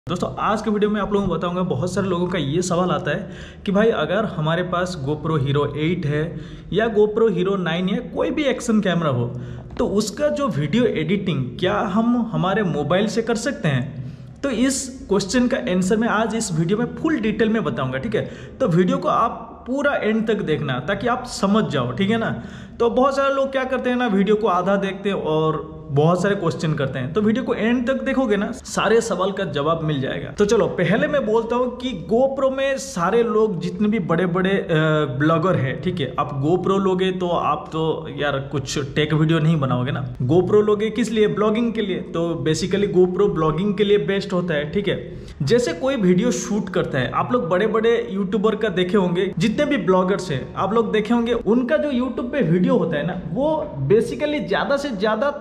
दोस्तों आज के वीडियो में आप लोगों को बताऊंगा। बहुत सारे लोगों का ये सवाल आता है कि भाई अगर हमारे पास GoPro Hero 8 है या GoPro Hero 9 या कोई भी एक्शन कैमरा हो तो उसका जो वीडियो एडिटिंग क्या हम हमारे मोबाइल से कर सकते हैं। तो इस क्वेश्चन का आंसर मैं आज इस वीडियो में फुल डिटेल में बताऊंगा, ठीक है। तो वीडियो को आप पूरा एंड तक देखना ताकि आप समझ जाओ, ठीक है ना। तो बहुत सारे लोग क्या करते हैं ना, वीडियो को आधा देखते हैं और बहुत सारे क्वेश्चन करते हैं। तो वीडियो को एंड तक देखोगे ना, सारे सवाल का जवाब मिल जाएगा। तो चलो पहले मैं बोलता हूँ कि GoPro में सारे लोग जितने भी बड़े बड़े ब्लॉगर हैं, ठीक है, आप GoPro लोगे तो आप तो यार कुछ टेक वीडियो नहीं बनाओगे ना। GoPro लोगे किस लिए? ब्लॉगिंग के लिए। तो बेसिकली GoPro ब्लॉगिंग के लिए बेस्ट होता है, ठीक है। जैसे कोई वीडियो शूट करता है, आप लोग बड़े बड़े यूट्यूबर का देखे होंगे, जितने भी ब्लॉगर्स हैं आप लोग देखे होंगे, उनका जो यूट्यूब पे वीडियो होता है ना, वो बेसिकली ज्यादा से ज्यादा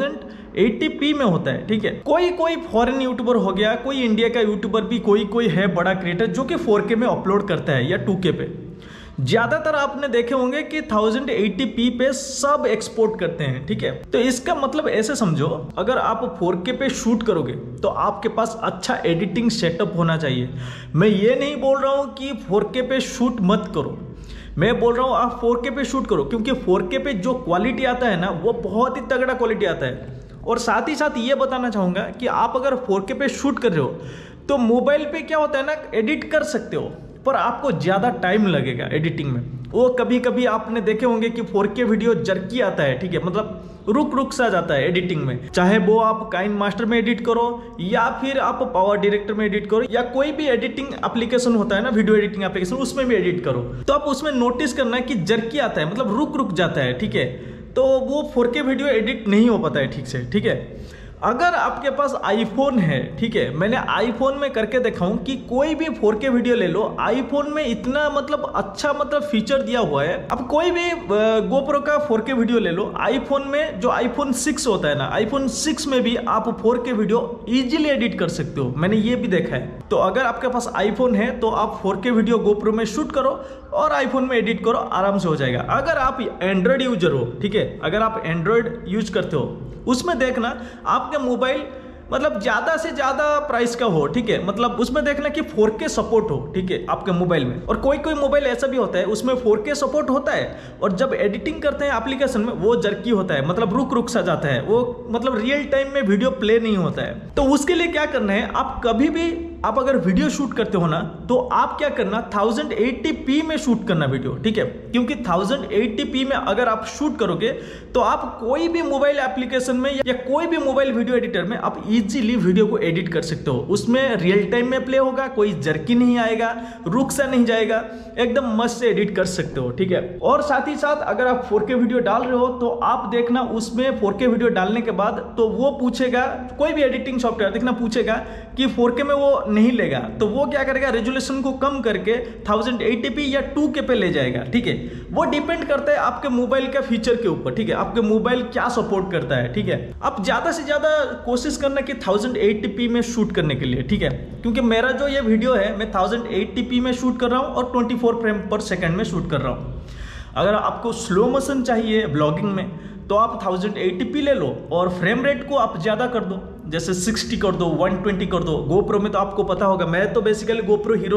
1080p में होता है, ठीक है। कोई फॉरेन यूट्यूबर हो गया, कोई इंडिया का यूट्यूबर भी कोई है बड़ा क्रिएटर जो कि 4K में अपलोड करता है या 2K पे। ज्यादातर आपने देखे होंगे कि 1080p पे सब एक्सपोर्ट करते हैं, ठीक है। तो इसका मतलब ऐसे समझो, अगर आप 4K पे शूट करोगे तो आपके पास अच्छा एडिटिंग सेटअप होना चाहिए। मैं ये नहीं बोल रहा हूं कि 4K पे शूट मत करो, मैं बोल रहा हूं आप 4K पे शूट करो, क्योंकि 4K पे जो क्वालिटी आता है ना, वो बहुत ही तगड़ा क्वालिटी आता है। और साथ ही साथ ये बताना चाहूंगा कि आप अगर 4K पे शूट कर रहे हो तो मोबाइल पे क्या होता है ना, एडिट कर सकते हो, पर आपको ज्यादा टाइम लगेगा एडिटिंग में। वो कभी कभी आपने देखे होंगे कि 4K वीडियो जर्की आता है, ठीक है, मतलब रुक सा जाता है एडिटिंग में। चाहे वो आप काइनमास्टर में एडिट करो या फिर आप पावर डायरेक्टर में एडिट करो या कोई भी एडिटिंग एप्लीकेशन होता है ना, वीडियो एडिटिंग एप्लीकेशन, उसमें भी एडिट करो, तो आप उसमें नोटिस करना कि जर्की आता है, मतलब रुक जाता है, ठीक है। तो वो 4K वीडियो एडिट नहीं हो पाता है ठीक से, ठीक है। अगर आपके पास आईफोन है, ठीक है, मैंने आईफोन में करके देखा हूं कि कोई भी 4K वीडियो ले लो, आईफोन में इतना मतलब अच्छा फीचर दिया हुआ है। अब कोई भी GoPro का 4K वीडियो ले लो, आईफोन में जो iPhone 6 होता है ना, iPhone 6 में भी आप 4K वीडियो इजीली एडिट कर सकते हो, मैंने ये भी देखा है। तो अगर आपके पास आईफोन है तो आप 4K वीडियो GoPro में शूट करो और आईफोन में एडिट करो, आराम से हो जाएगा। अगर आप एंड्रॉइड यूजर हो, ठीक है, अगर आप एंड्रॉइड यूज करते हो, उसमें देखना आपके मोबाइल मतलब ज्यादा से ज्यादा प्राइस का हो, ठीक है, मतलब उसमें देखना कि 4K सपोर्ट हो, ठीक है, आपके मोबाइल में। और कोई मोबाइल ऐसा भी होता है उसमें 4K सपोर्ट होता है और जब एडिटिंग करते हैं एप्लीकेशन में वो जर्की होता है, मतलब रुक सा जाता है, वो मतलब रियल टाइम में वीडियो प्ले नहीं होता है। तो उसके लिए क्या करना है, आप कभी भी आप अगर वीडियो शूट करते हो ना, तो आप क्या करना, 1080p में शूट करना वीडियो, ठीक है, क्योंकि 1080p में अगर आप शूट करोगे तो आप कोई भी मोबाइल एप्लीकेशन में या कोई भी मोबाइल वीडियो एडिटर में आप इजीली वीडियो को एडिट कर सकते हो। उसमें रियल टाइम में प्ले होगा, कोई जर्की नहीं आएगा, रुक सा नहीं जाएगा, एकदम मस्त से एडिट कर सकते हो, ठीक है। और साथ ही साथ अगर आप 4K वीडियो डाल रहे हो तो आप देखना उसमें 4K वीडियो डालने के बाद तो वो पूछेगा, कोई भी एडिटिंग सॉफ्टवेयर देखना पूछेगा कि 4K में वो नहीं लेगा, तो वो क्या करेगा, रेजोल्यूशन को कम करके 1080p या 2K पे ले जाएगा, ठीक है। वो डिपेंड करता है आपके मोबाइल का फीचर के ऊपर, ठीक है, आपके मोबाइल क्या सपोर्ट करता है, ठीक है। आप ज्यादा से ज्यादा कोशिश करना कि 1080p में शूट करने के लिए, ठीक है, क्योंकि मेरा जो ये वीडियो है मैं 1080p में शूट कर रहा हूं और 24 फ्रेम पर सेकंड में शूट कर रहा हूं। अगर आपको स्लो मोशन चाहिए ब्लॉगिंग में तो आप 1080p ले लो और फ्रेम रेट को आप ज्यादा कर दो, जैसे 60 कर दो, 120 कर दो। GoPro में तो आपको पता होगा, मैं तो बेसिकली GoPro Hero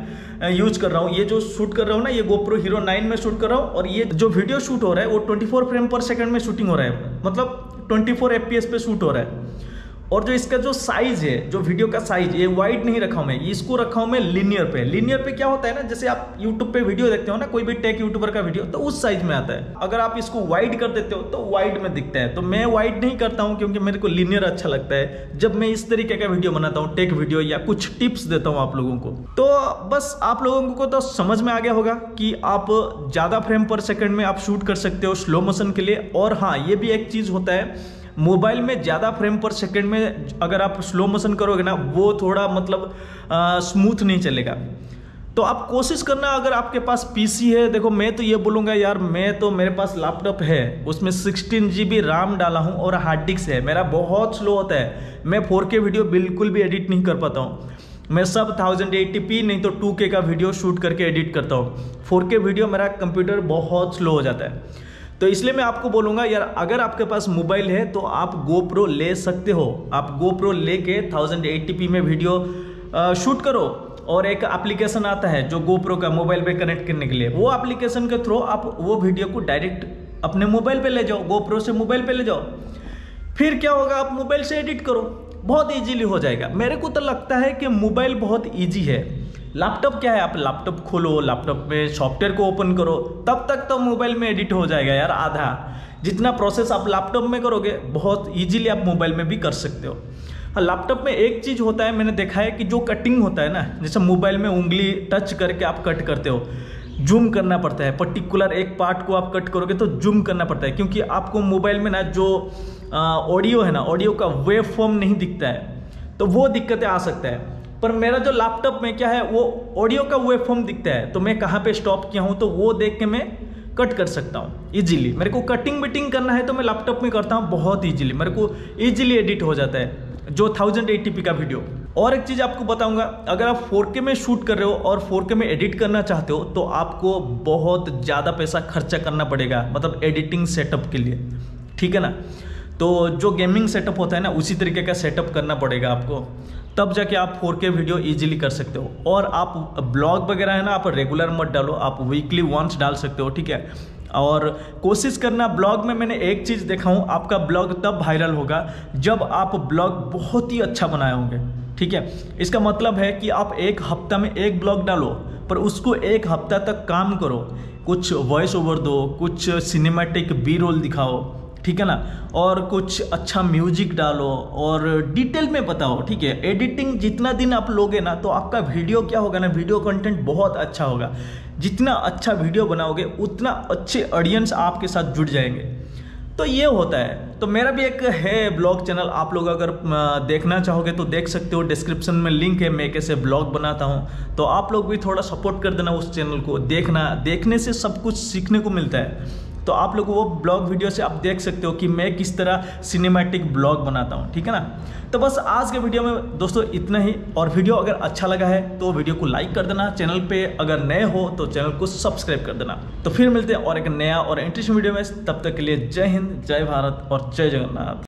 9 यूज कर रहा हूँ। ये जो शूट कर रहा हूँ ना, ये GoPro Hero 9 में शूट कर रहा हूँ और ये जो वीडियो शूट हो रहा है वो 24 फ्रेम पर सेकंड में शूटिंग हो रहा है, मतलब 24 FPS पे शूट हो रहा है। और जो इसका जो साइज है, जो वीडियो का साइज, ये वाइड नहीं रखा हूं मैं, इसको रखा हूं मैं लिनियर पे। लिनियर पे क्या होता है ना, जैसे आप YouTube पे वीडियो देखते हो ना, कोई भी टेक यूट्यूबर का वीडियो, तो उस साइज में आता है। अगर आप इसको वाइड कर देते हो तो वाइड में दिखता है, तो मैं वाइड नहीं करता हूं क्योंकि मेरे को लिनियर अच्छा लगता है जब मैं इस तरीके का वीडियो बनाता हूं, टेक वीडियो या कुछ टिप्स देता हूं आप लोगों को। तो बस आप लोगों को तो समझ में आ गया होगा कि आप ज्यादा फ्रेम पर सेकंड में आप शूट कर सकते हो स्लो मोशन के लिए। और हाँ, ये भी एक चीज होता है, मोबाइल में ज़्यादा फ्रेम पर सेकंड में अगर आप स्लो मोशन करोगे ना, वो थोड़ा मतलब स्मूथ नहीं चलेगा। तो आप कोशिश करना, अगर आपके पास पीसी है, देखो मैं तो ये बोलूँगा यार, मेरे पास लैपटॉप है, उसमें 16 GB RAM डाला हूँ और हार्ड डिस्क है, मेरा बहुत स्लो होता है, मैं 4K वीडियो बिल्कुल भी एडिट नहीं कर पाता हूँ। मैं सब 1080p नहीं तो 2K का वीडियो शूट करके एडिट करता हूँ। 4K वीडियो मेरा कंप्यूटर बहुत स्लो हो जाता है। तो इसलिए मैं आपको बोलूँगा यार, अगर आपके पास मोबाइल है तो आप GoPro ले सकते हो। आप GoPro लेके 1080p में वीडियो शूट करो, और एक एप्लीकेशन आता है जो GoPro का मोबाइल पे कनेक्ट करने के लिए, वो एप्लीकेशन के थ्रू आप वो वीडियो को डायरेक्ट अपने मोबाइल पे ले जाओ, GoPro से मोबाइल पे ले जाओ। फिर क्या होगा, आप मोबाइल से एडिट करो, बहुत इजीली हो जाएगा। मेरे को तो लगता है कि मोबाइल बहुत इजी है। लैपटॉप क्या है, आप लैपटॉप खोलो, लैपटॉप में सॉफ्टवेयर को ओपन करो, तब तक तो मोबाइल में एडिट हो जाएगा यार। आधा जितना प्रोसेस आप लैपटॉप में करोगे बहुत इजीली आप मोबाइल में भी कर सकते हो। हाँ, लैपटॉप में एक चीज़ होता है, मैंने देखा है कि जो कटिंग होता है ना, जैसे मोबाइल में उंगली टच करके आप कट करते हो, जूम करना पड़ता है, पर्टिकुलर एक पार्ट को आप कट करोगे तो जूम करना पड़ता है, क्योंकि आपको मोबाइल में ना जो ऑडियो है ना, ऑडियो का वेव फॉर्म नहीं दिखता है, तो वो दिक्कतें आ सकता है। पर मेरा जो लैपटॉप में क्या है, वो ऑडियो का वेव फॉर्म दिखता है, तो मैं कहाँ पे स्टॉप किया हूँ तो वो देख के मैं कट कर सकता हूँ इजीली। मेरे को कटिंग बिटिंग करना है तो मैं लैपटॉप में करता हूँ बहुत इजीली, मेरे को इजीली एडिट हो जाता है जो 1080p का वीडियो। और एक चीज़ आपको बताऊंगा, अगर आप 4K में शूट कर रहे हो और 4K में एडिट करना चाहते हो तो आपको बहुत ज़्यादा पैसा खर्चा करना पड़ेगा, मतलब एडिटिंग सेटअप के लिए, ठीक है ना। तो जो गेमिंग सेटअप होता है ना, उसी तरीके का सेटअप करना पड़ेगा आपको, तब जाके आप 4K वीडियो इजीली कर सकते हो। और आप ब्लॉग वगैरह है ना, आप रेगुलर मत डालो, आप वीकली वंस डाल सकते हो, ठीक है। और कोशिश करना, ब्लॉग में मैंने एक चीज़ देखा हूँ, आपका ब्लॉग तब वायरल होगा जब आप ब्लॉग बहुत ही अच्छा बनाए होंगे, ठीक है। इसका मतलब है कि आप एक हफ्ता में एक ब्लॉग डालो, पर उसको एक हफ्ता तक काम करो, कुछ वॉइस ओवर दो, कुछ सिनेमैटिक बी रोल दिखाओ, ठीक है ना, और कुछ अच्छा म्यूजिक डालो और डिटेल में बताओ, ठीक है। एडिटिंग जितना दिन आप लोगे ना, तो आपका वीडियो क्या होगा ना, वीडियो कंटेंट बहुत अच्छा होगा। जितना अच्छा वीडियो बनाओगे उतना अच्छे ऑडियंस आपके साथ जुड़ जाएंगे। तो ये होता है। तो मेरा भी एक है ब्लॉग चैनल, आप लोग अगर देखना चाहोगे तो देख सकते हो, डिस्क्रिप्शन में लिंक है, मैं कैसे ब्लॉग बनाता हूँ। तो आप लोग भी थोड़ा सपोर्ट कर देना उस चैनल को, देखना, देखने से सब कुछ सीखने को मिलता है। तो आप लोग वो ब्लॉग वीडियो से आप देख सकते हो कि मैं किस तरह सिनेमैटिक ब्लॉग बनाता हूँ, ठीक है ना। तो बस आज के वीडियो में दोस्तों इतना ही, और वीडियो अगर अच्छा लगा है तो वीडियो को लाइक कर देना, चैनल पे अगर नए हो तो चैनल को सब्सक्राइब कर देना। तो फिर मिलते हैं और एक नया और इंटरेस्टिंग वीडियो में, तब तक के लिए जय हिंद, जय भारत और जय जगन्नाथ।